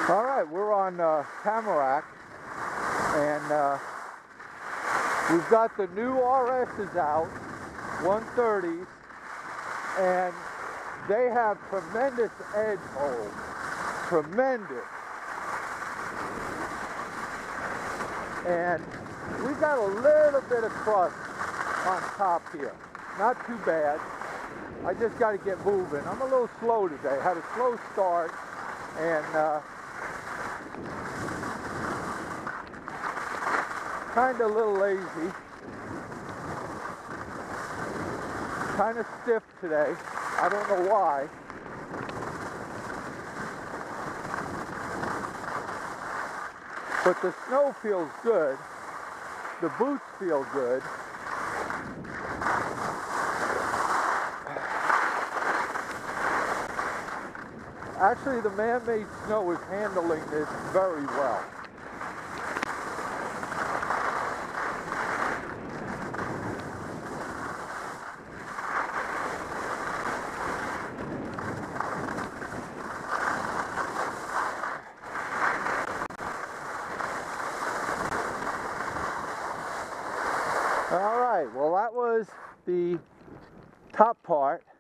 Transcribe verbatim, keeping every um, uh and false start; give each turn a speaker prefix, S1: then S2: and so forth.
S1: All right, we're on uh, Tamarack, and uh, we've got the new R S's out, one thirties, and they have tremendous edge hold, tremendous. And we've got a little bit of crust on top here, not too bad. I just got to get moving. I'm a little slow today. Had a slow start, and uh, kind of a little lazy. Kind of stiff today. I don't know why. But the snow feels good. The boots feel good. Actually, the man-made snow is handling this very well. All right, well, that was the top part.